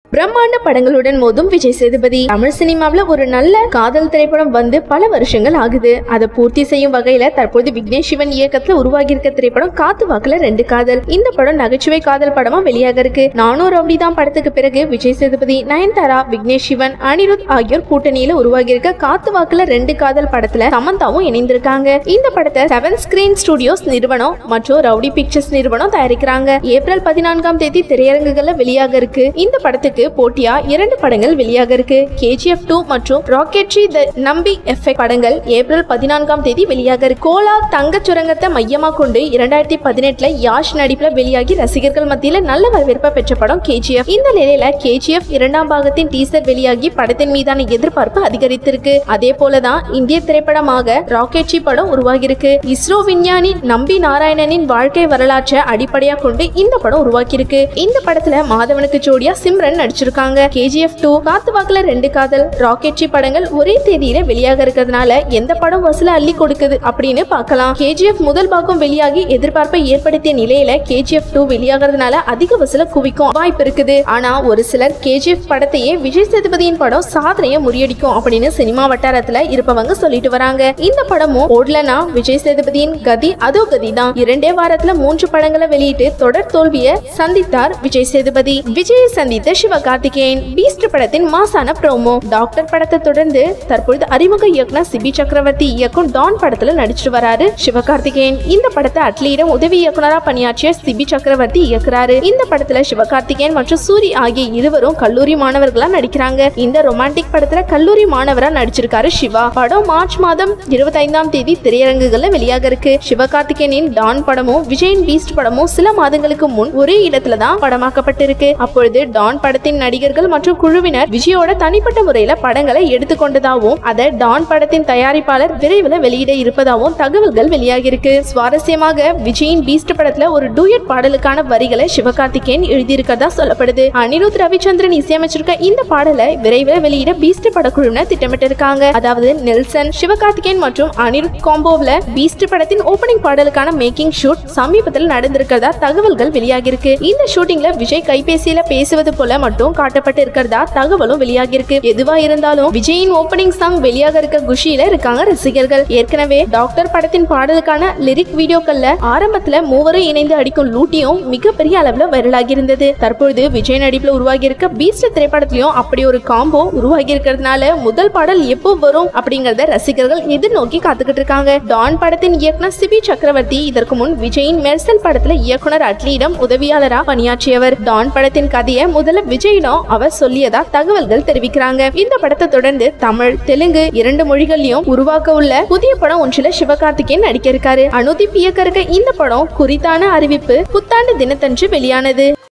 பிரம்மாண்ட படங்களுடன் மோதும் விஜய் சேதுபதி. தமிழ் சினிமாவில் ஒரு நல்ல காதல் திரைப்படம் வந்து பல வருஷங்கள் ஆகுது. அதை பூர்த்தி செய்யும் வகையில தற்போது விக்னேஷ் சிவன் இயக்கத்துல உருவாகி இருக்க திரைப்படம் காத்து வாக்குல 2 காதல். இந்த படம் நகைச்சுவை காதல் படமா வெளியாக இருக்கு. நானும் ரவுடிதான் படத்துக்கு பிறகு விஜய் சேதுபதி, நயன்தாரா, விக்னேஷ் சிவன், அனிருத் ஆகியோர் கூட்டணியில உருவாகி இருக்க காத்து வாக்குல 2 காதல் படத்துல சமந்தாவும் இணைந்திருக்காங்க. இந்த படத்தை 7 ஸ்கிரீன் ஸ்டுடியோஸ் நிறுவனம் மற்றும் ரவுடி பிக்சர்ஸ் நிறுவனம் தயாரிக்கிறாங்க. ஏப்ரல் 14ஆம் தேதி திரையரங்குகள்ல வெளியாக இருக்கு. இந்த படத்துக்கு போட்டியா 2 படங்கள் வெளியாக இருக்கு. KGF 2 மற்றும் ராக்கெட்ரி தி நம்பி எஃபெக்ட் படங்கள் ஏப்ரல் 14ஆம் தேதி வெளியாக இருக்கு. கோலார் தங்க சுரங்கத்தை மையமா கொண்டு 2018ல யாஷ் நடிப்புல வெளியாகி ரசிகர்கள் மத்தியில நல்ல வரவேற்பை பெற்ற படம் KGF. இந்த நிலையில KGF 2ஆம் பாகத்தின் டீசர் வெளியாகி படத்தின் மீதான எதிர்பார்ப்பு அதிகரித்திருக்கு. அதே போலதான் இந்திய திரைப்படமாக ராக்கெட்ரி படம் உருவாகி இருக்கு. இஸ்ரோ விஞ்ஞானி நம்பி நாராயணனின் வாழ்க்கை வரலாற்றை அடிப்படையா கொண்டு இந்த படம் உருவாக்கி இருக்கு. இந்த படத்துல மாதவனுக்கு ஜோடியா சிம்ரன் நடிச்சிருக்காங்க. KGF 2, காத்து வாக்குல 2 காதல், ராக்கெட்ரி படங்கள் ஒரே தேதியில வெளியாக இருக்கிறதுனால எந்த படம் வசூல அள்ளி கொடுக்குது அப்படின்னு பார்க்கலாம். KGF முதல் பாகம் வெளியாகி எதிர்பார்ப்பை ஏற்படுத்திய நிலையில KGF 2 வெளியாகிறதுனால அதிக வசூல குவிக்கும் வாய்ப்பு இருக்குது. ஆனா ஒரு சிலர் KGF படத்தையே விஜய் சேதுபதியின் படம் சாதனையை முறியடிக்கும் அப்படின்னு சினிமா வட்டாரத்துல இருப்பவங்க சொல்லிட்டு வராங்க. இந்த படமும் ஓடலனா விஜய் சேதுபதியின் கதி அதோ கதி தான். 2 வாரத்துல 3 படங்களை வெளியிட்டு தொடர் தோல்வியை சந்தித்தார் விஜய் சேதுபதி. விஜயை சந்தித்த சிவகார்த்திகேயன். பீஸ்ட் படத்தின் மாசான ப்ரோமோ. டாக்டர் படத்தை தொடர்ந்து தற்பொழுது அறிமுக இயக்குனர் சிபி சக்கரவர்த்தி இயக்கும் டான் படத்துல நடிச்சிட்டு வராரு சிவகார்த்திகேயன். இந்த படத்தை அட்லியிடம் உதவி இயக்குனரா பணியாற்றிய சிபி சக்கரவர்த்தி இயக்குறாரு. இந்த படத்துல சிவகார்த்திகேயன் மற்றும் சூரி ஆகிய இருவரும் கல்லூரி மாணவர்களா நடிக்கிறாங்க. இந்த ரொமான்டிக் படத்துல கல்லூரி மாணவரா நடிச்சிருக்காரு சிவா. படம் மார்ச் மாதம் 25ஆம் தேதி திரையரங்குகள்ல வெளியாக இருக்கு. சிவகார்த்திகேயனின் டான் படமும் விஜயின் பீஸ்ட் படமும் சில மாதங்களுக்கு முன் ஒரே இடத்துல தான் படமாக்கப்பட்டிருக்கு. அப்பொழுது டான் படத்தின் நடிகர்கள் மற்றும் குழுவினர் விஜயோட தனிப்பட்ட முறையில படங்களை எடுத்துக்கொண்டதாகவும் அதை டான் படத்தின் தயாரிப்பாளர் விரைவில் வெளியிட இருப்பதாகவும் தகவல்கள் வெளியாகி இருக்கு. சுவாரஸ்யமாக விஜயின் பீஸ்ட் படத்துல ஒரு டூயட் பாடலுக்கான வரிகளை சிவகார்த்திகேயன் எழுதியிருக்கிறதா சொல்லப்படுது. அனிருத் ரவிச்சந்திரன் இசையமைச்சிருக்க இந்த பாடலை விரைவில் வெளியிட பீஸ்ட் படக்குழுவினர் திட்டமிட்டிருக்காங்க. அதாவது நெல்சன், சிவகார்த்திகேயன் மற்றும் அனிருத் காம்போவ்ல பீஸ்ட் படத்தின் ஓபனிங் பாடலுக்கான மேக்கிங் ஷூட் சமீபத்தில் நடந்திருக்கிறதா தகவல்கள் வெளியாகி இருக்கு. இந்த ஷூட்டிங்ல விஜய் கைபேசியில பேசுவது போல மட்டும் காட்டப்பட்டு இருக்கிறதா தகவலும் வெளியாகி இருக்கு. எதுவா இருந்தாலும் விஜயின் ஓபனிங் சாங் வெளியாக இருக்க குஷியில இருக்காங்க ரசிகர்கள். ஏற்கனவே டாக்டர் படத்தின் பாடலுக்கான லிரிக் வீடியோக்கள்ல ஆரம்பத்துல மூவரும் இணைந்து அடிக்கும் லூட்டியும் மிகப்பெரிய அளவுல வைரலாகி இருந்தது. தற்பொழுது விஜய் நடிப்புல உருவாகி இருக்க பீஸ்ட் திரைப்படத்திலையும் அப்படி ஒரு காம்போ உருவாகி இருக்கிறதுனால முதல் பாடல் எப்போ வரும் அப்படிங்கறத ரசிகர்கள் எதிர்நோக்கி காத்துக்கிட்டு இருக்காங்க. டான் படத்தின் இயக்குனர் சிபி சக்கரவர்த்தி இதற்கு முன் விஜயின் மெர்சல் படத்துல இயக்குனர் அட்லியிடம் உதவியாளரா பணியாற்றியவர். டான் படத்தின் கதையை முதல்ல விஜயிடம் அவர் சொல்லியதா தகவல்கள் தெரிவிக்கிறாங்க. இந்த படத்தை தொடர்ந்து தமிழ், தெலுங்கு 2 மொழிகளிலும் உருவாக்க உள்ள புதிய படம் ஒன்றில் சிவகார்த்திகேயன் நடிக்க இருக்காரு. அனுதீப் இயக்க இருக்க இந்த படம் குறித்தான அறிவிப்பு புத்தாண்டு தினத்தன்று வெளியானது.